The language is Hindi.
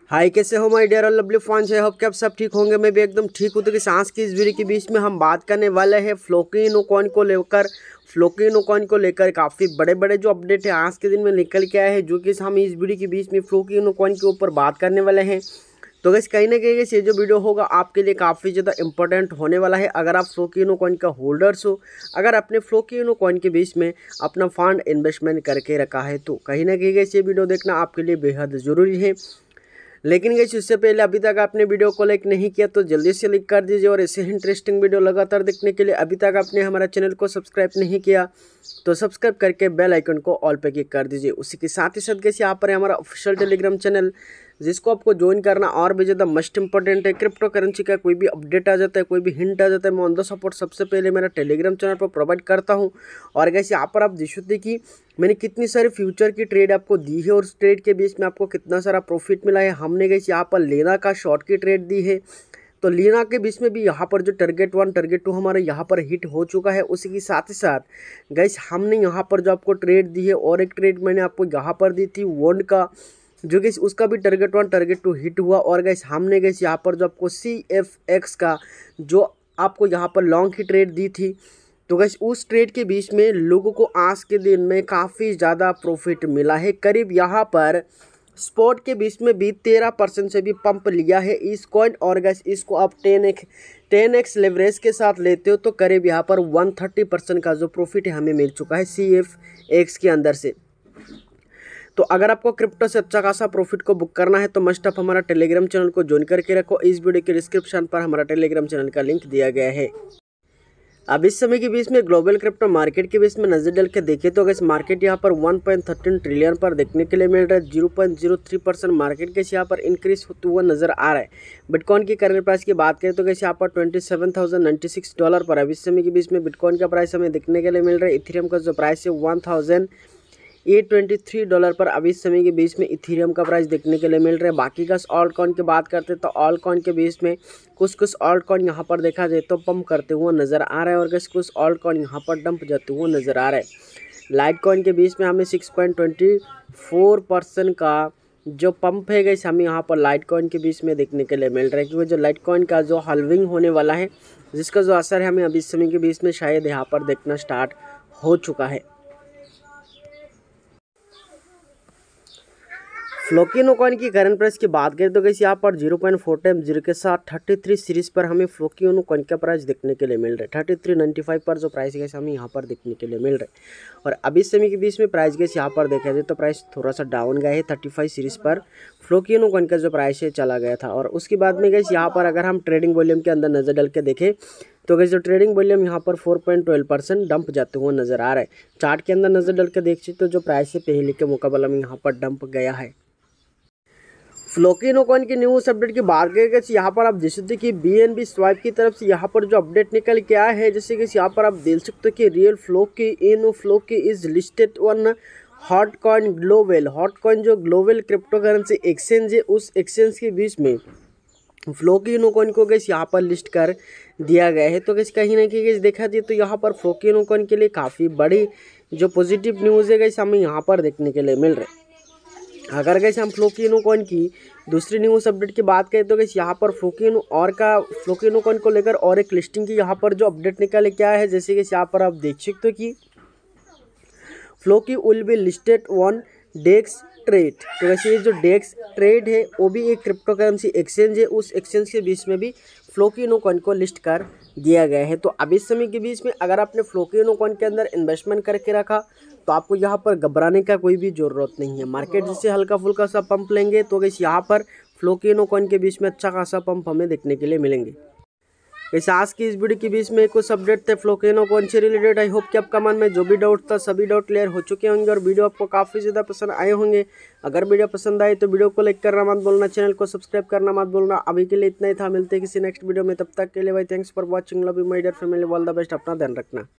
हाय, कैसे हो माय डियर और लवली फैंस। आई होप कि आप सब ठीक होंगे। मैं भी एकदम ठीक हूँ। तो कि सांस की इस वीडियो के बीच में हम बात करने वाले हैं फ्लोकिनो कॉइन को लेकर काफ़ी बड़े बड़े जो अपडेट है आज के दिन में निकल के आए हैं, जो कि हम इस वीडियो के बीच में फ्लोकिनो कॉइन के ऊपर बात करने वाले हैं। तो गैस कहीं ना कहीं ये जो वीडियो होगा आपके लिए काफ़ी ज़्यादा इंपॉर्टेंट होने वाला है। अगर आप फ्लोकिनो कॉइन का होल्डर्स हो, अगर आपने फ्लोकिनो कॉइन के बीच में अपना फंड इन्वेस्टमेंट करके रखा है, तो कहीं ना कहीं ये वीडियो देखना आपके लिए बेहद ज़रूरी है। लेकिन गाइस उससे पहले अभी तक आपने वीडियो को लाइक नहीं किया तो जल्दी से लाइक कर दीजिए, और ऐसे ही इंटरेस्टिंग वीडियो लगातार देखने के लिए अभी तक आपने हमारा चैनल को सब्सक्राइब नहीं किया तो सब्सक्राइब करके बेल आइकन को ऑल पे क्लिक कर दीजिए। उसी के साथ ही साथ गाइस यहाँ पर है हमारा ऑफिशियल टेलीग्राम चैनल, जिसको आपको ज्वाइन करना और भी ज़्यादा मस्ट इंपॉर्टेंट है। क्रिप्टो करेंसी का कोई भी अपडेट आ जाता है, कोई भी हिंट आ जाता है, मैं ऑन द सपोर्ट सबसे पहले मेरा टेलीग्राम चैनल पर प्रोवाइड करता हूँ। और गाइस यहाँ पर आप देख सकते हैं कि मैंने कितनी सारी फ्यूचर की ट्रेड आपको दी है और उस ट्रेड के बीच में आपको कितना सारा प्रॉफिट मिला है। हमने गाइस यहाँ पर लीना का शॉर्ट की ट्रेड दी है, तो लीना के बीच में भी यहाँ पर जो टारगेट 1 टारगेट 2 हमारे यहाँ पर हिट हो चुका है। उसी के साथ ही साथ गाइस हमने यहाँ पर जो आपको ट्रेड दी है, और एक ट्रेड मैंने आपको यहाँ पर दी थी वॉन्ड का, जो कि उसका भी टारगेट 1 टारगेट 2 हिट हुआ। और गाइस हमने गाइस यहाँ पर जो आपको CFX का जो आपको यहाँ पर लॉन्ग की ट्रेड दी थी, तो गाइस उस ट्रेड के बीच में लोगों को आज के दिन में काफ़ी ज़्यादा प्रॉफिट मिला है। करीब यहाँ पर स्पॉट के बीच में भी 13% से भी पंप लिया है इस कॉइन। और गाइस इसको आप 10x लेवरेज के साथ लेते हो तो करीब यहाँ पर 130% का जो प्रॉफिट है हमें मिल चुका है CFX के अंदर से। तो अगर आपको क्रिप्टो से अच्छा खासा प्रॉफिट को बुक करना है तो मस्ट आप हमारा टेलीग्राम चैनल को ज्वाइन करके रखो। इस वीडियो के डिस्क्रिप्शन पर हमारा टेलीग्राम चैनल का लिंक दिया गया है। अब इस समय के बीच में ग्लोबल क्रिप्टो मार्केट के बीच में नजर डाल के देखें तो गैस मार्केट यहाँ पर 1.13 ट्रिलियन पर देखने के लिए मिल रहा है। 0.03% मार्केट के यहाँ पर इंक्रीज होते हुआ नजर आ रहा है। बिटकॉइन की करंट प्राइस की बात करें तो गैस यहाँ पर $27,096 पर अब इस समय के बीच में बिटकॉइन का प्राइस हमें देखने के लिए मिल रहा है। इथेरियम का जो प्राइस है $1,823 पर अभी इस समय के बीच में इथेरियम का प्राइस देखने के लिए मिल रहा है। बाकी का ऑल्ट कॉइन की बात करते हैं तो ऑल्ट कॉइन के बीच में कुछ ऑल्ट कॉइन यहाँ पर देखा जाए तो पंप करते हुए नजर आ रहा है, और कुछ ऑल्ट कॉइन यहाँ पर डंप जाते हुए नजर आ रहा है। लाइट कॉइन के बीच में हमें 6.24% का जो पंप है गैस हमें यहाँ पर लाइट कॉइन के बीच में देखने के लिए मिल रहा है, क्योंकि जो लाइट कॉइन का जो हल्विंग होने वाला है, जिसका जो असर है हमें अभी इस समय के बीच में शायद यहाँ पर देखना स्टार्ट हो चुका है। फ्लोकिनो कॉइन की करंट प्राइस की बात करें तो गैस यहाँ पर 0.4 टाइम 0 के साथ 33 सीरीज पर हमें फ्लोकिनो कॉइन का प्राइस देखने के लिए मिल रहा है। 33.95 पर जो प्राइस गैस हमें यहाँ पर देखने के लिए मिल रहा है। और अभी समय के बीच में प्राइस गैस यहाँ पर देखा जाए तो प्राइस थोड़ा सा डाउन गया है। 35 सीरीज पर फ्लोकिनो कॉइन का जो प्राइस है चला गया था। और उसके बाद में गैस यहाँ पर अगर हम ट्रेडिंग वॉल्यूम के अंदर नजर डाल के देखें तो गैस जो ट्रेडिंग वॉल्यूम यहाँ पर 4.12% डंप जाते हुए नजर आ रहा है। चार्ट के अंदर नजर डाल के देखिए तो जो प्राइस है पहले के मुकाबले में यहाँ पर डंप गया है। फ्लोकिनो कॉइन की न्यूज़ अपडेट की बात करें यहाँ पर आप देख सकते हैं कि BNB स्वाइप की तरफ से यहाँ पर जो अपडेट निकल के आया है, जैसे कि यहाँ पर आप देख सकते हो कि real Floki is listed on Hot Coin Global. Hot Coin जो ग्लोबल क्रिप्टो करेंसी एक्सचेंज है, उस एक्सचेंज के बीच में फ्लोकिनो कॉइन को गैस यहाँ पर लिस्ट कर दिया गया है। तो गैस कहीं ना कहीं गैस देखा जाए तो यहाँ पर फ्लोकिनो कॉइन के लिए काफ़ी बड़ी जो पॉजिटिव न्यूज़ है गैस हमें यहाँ पर देखने के लिए मिल रहा है। अगर गैस हम फ्लोकिनो कॉइन की दूसरी न्यूज़ अपडेट की बात करें तो गैस यहाँ पर फ्लोकिनो कॉइन को लेकर और एक लिस्टिंग की यहाँ पर जो अपडेट निकल के आया है, जैसे कि यहाँ पर आप देख सकते हो कि Floki will be listed on Dex Trade. तो वैसे ये जो डेक्स ट्रेड है वो भी एक क्रिप्टो करेंसी एक्सचेंज है, उस एक्सचेंज के बीच में भी फ्लोकिनो कॉइन को लिस्ट कर दिया गया है। तो अभी इस समय के बीच में अगर आपने फ्लोकिनो कॉइन के अंदर इन्वेस्टमेंट करके रखा तो आपको यहाँ पर घबराने का कोई भी ज़रूरत नहीं है। मार्केट जैसे हल्का फुल्का सा पंप लेंगे तो गैस यहाँ पर फ्लोकिनो कॉइन के बीच में अच्छा खासा पंप हमें देखने के लिए मिलेंगे। वैसे आज की इस वीडियो के बीच में कुछ अपडेट थे फ्लोकिनो कॉइन से रिलेटेड। आई होप कि आपका मन में जो भी डाउट था सभी डाउट क्लियर हो चुके होंगे और वीडियो आपको काफ़ी ज़्यादा पसंद आए होंगे। अगर वीडियो पसंद आए तो वीडियो को लाइक करना मत भूलना, चैनल को सब्सक्राइब करना मत भूलना। अभी के लिए इतना ही था, मिलते हैं किसी नेक्स्ट वीडियो में। तब तक के लिए भाई thanks for watching, love you my dear family, all the best, अपना ध्यान रखना।